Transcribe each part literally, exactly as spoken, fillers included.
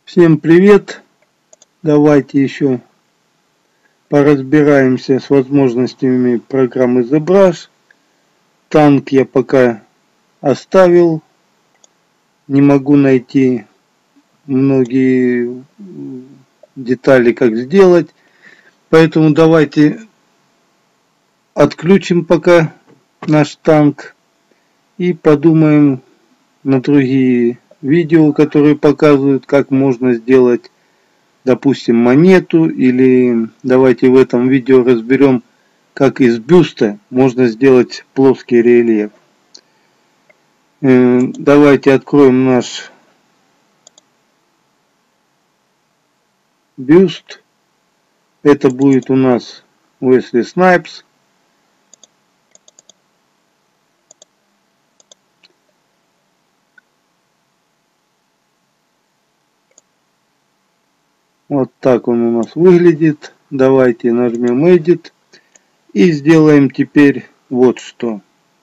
Всем привет! Давайте еще поразбираемся с возможностями программы ZBrush. Танк я пока оставил. Не могу найти многие детали, как сделать. Поэтому давайте отключим пока наш танк и подумаем на другие видео, которые показывают, как можно сделать, допустим, монету. Или давайте в этом видео разберем, как из бюста можно сделать плоский рельеф. Давайте откроем наш бюст. Это будет у нас Уэсли Снайпс. Вот так он у нас выглядит. Давайте нажмем Edit и сделаем теперь вот что.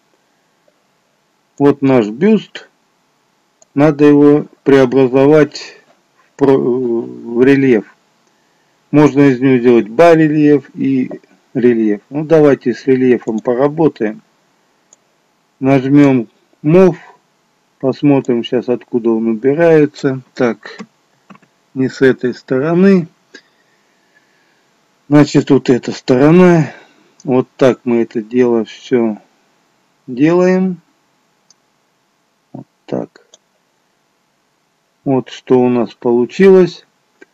Вот наш бюст. Надо его преобразовать в, в рельеф. Можно из него сделать барельеф и рельеф. Ну давайте с рельефом поработаем. Нажмем Move. Посмотрим сейчас, откуда он убирается. Так, не с этой стороны. Значит, вот эта сторона. Вот так мы это дело все делаем. Вот так. Вот что у нас получилось.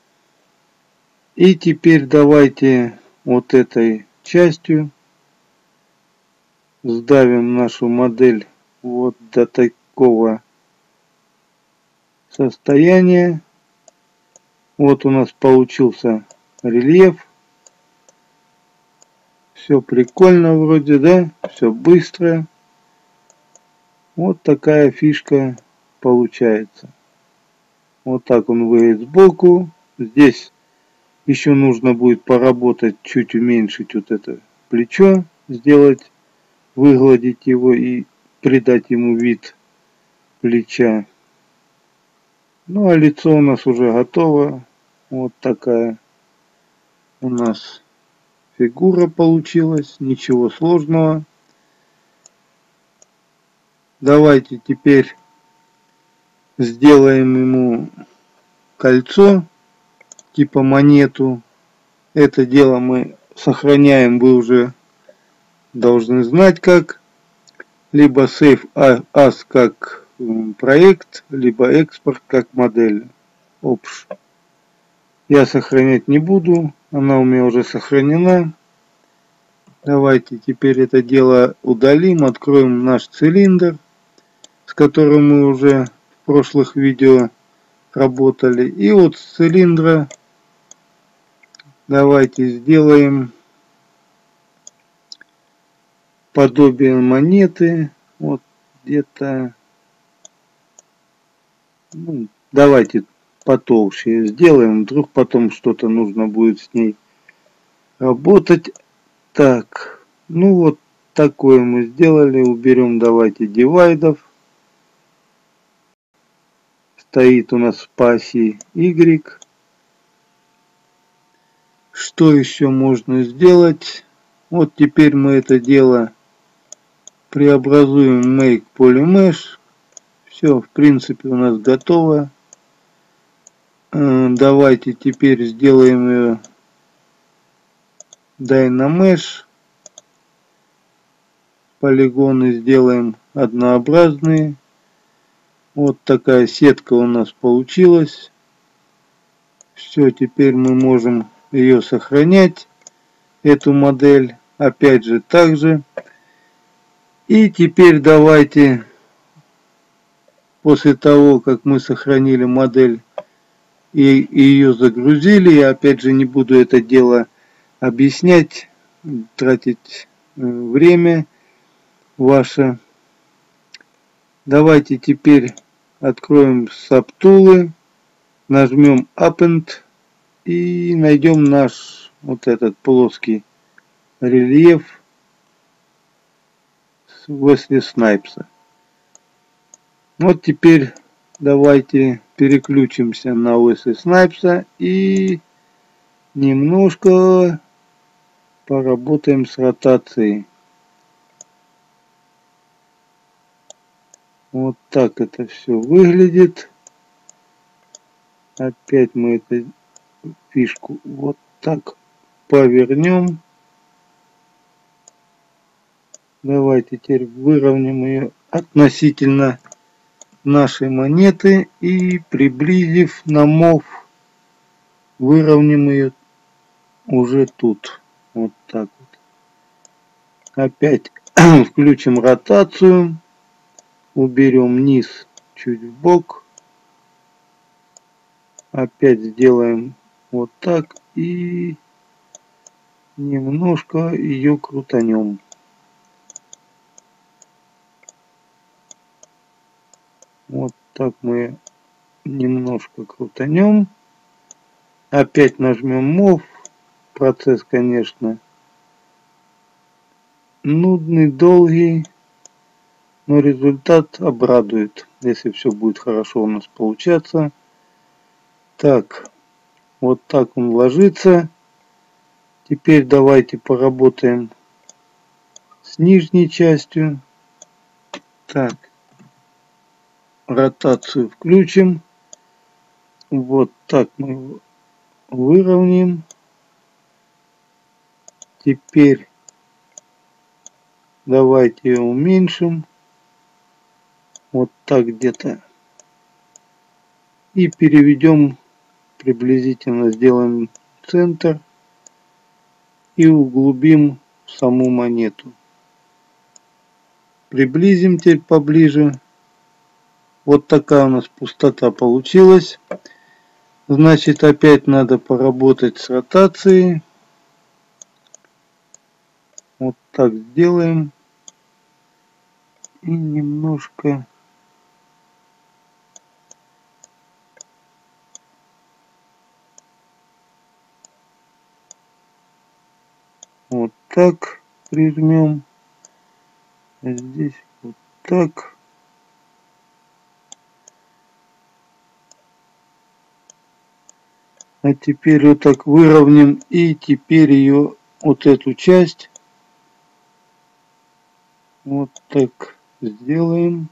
И теперь давайте вот этой частью сдавим нашу модель вот до такого состояния. Вот у нас получился рельеф. Все прикольно вроде, да? Все быстро. Вот такая фишка получается. Вот так он выглядит сбоку. Здесь еще нужно будет поработать, чуть уменьшить вот это плечо, сделать, выгладить его и придать ему вид плеча. Ну а лицо у нас уже готово. Вот такая у нас фигура получилась. Ничего сложного. Давайте теперь сделаем ему кольцо, типа монету. Это дело мы сохраняем, вы уже должны знать как. Либо Save As как проект, либо экспорт как модель. Опш. Я сохранять не буду, она у меня уже сохранена. Давайте теперь это дело удалим, откроем наш цилиндр, с которым мы уже в прошлых видео работали. И вот с цилиндра давайте сделаем подобие монеты. Вот где-то, ну, давайте потолще сделаем, вдруг потом что-то нужно будет с ней работать. Так, ну вот такое мы сделали. Уберем давайте дивайдов. Стоит у нас по оси Y. Что еще можно сделать? Вот теперь мы это дело преобразуем в Make Polymesh. Все, в принципе, у нас готово. Давайте теперь сделаем ее Dynamesh. Полигоны сделаем однообразные. Вот такая сетка у нас получилась. Все, теперь мы можем ее сохранять, эту модель. Опять же, также. И теперь давайте, после того, как мы сохранили модель и ее загрузили, я опять же не буду это дело объяснять, тратить время ваше. Давайте теперь откроем Subtool, нажмем Append и найдем наш вот этот плоский рельеф Уэсли Снайпса. Вот теперь давайте переключимся на Wesley Snipes и немножко поработаем с ротацией. Вот так это все выглядит. Опять мы эту фишку вот так повернем. Давайте теперь выровняем ее относительно нашей монеты и, приблизив на мов, выровняем ее уже тут. Вот так вот. Опять включим ротацию. Уберем низ чуть в бок. Опять сделаем вот так и немножко ее крутанем. Вот так мы немножко крутанем. Опять нажмем мов. Процесс, конечно, нудный, долгий, но результат обрадует, если все будет хорошо у нас получаться. Так, вот так он ложится. Теперь давайте поработаем с нижней частью. Так, ротацию включим. Вот так мы его выровняем. Теперь давайте ее уменьшим. Вот так где-то. И переведем, приблизительно сделаем центр. И углубим в саму монету. Приблизим теперь поближе. Вот такая у нас пустота получилась. Значит, опять надо поработать с ротацией. Вот так сделаем. И немножко вот так прижмем. А здесь вот так. А теперь вот так выровняем. И теперь ее, вот эту часть, вот так сделаем.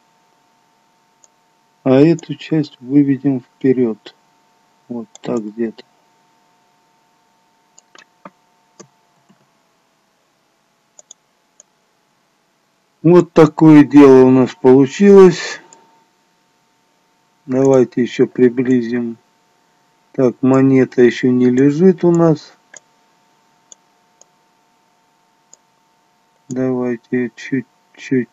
А эту часть выведем вперед. Вот так где-то. Вот такое дело у нас получилось. Давайте еще приблизим. Так, монета еще не лежит у нас. Давайте чуть-чуть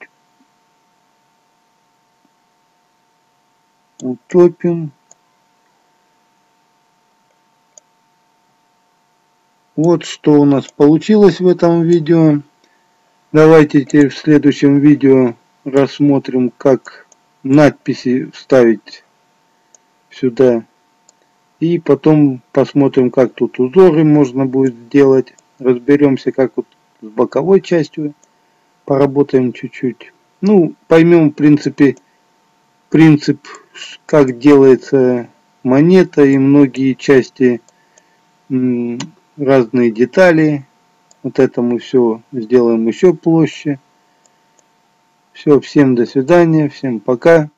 утопим. Вот что у нас получилось в этом видео. Давайте теперь в следующем видео рассмотрим, как надписи вставить сюда. И потом посмотрим, как тут узоры можно будет сделать. Разберемся, как вот с боковой частью поработаем чуть-чуть. Ну, поймем, в принципе, принцип, как делается монета и многие части, разные детали. Вот это мы все сделаем еще проще. Все, всем до свидания, всем пока.